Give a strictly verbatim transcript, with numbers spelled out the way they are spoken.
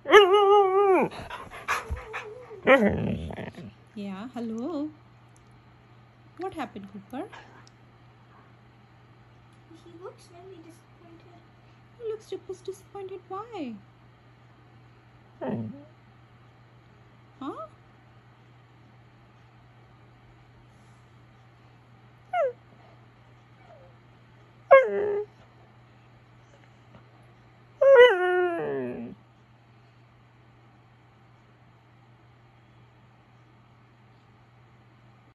Yeah, hello. What happened, Cooper? He looks really disappointed. He looks dis- disappointed. Why?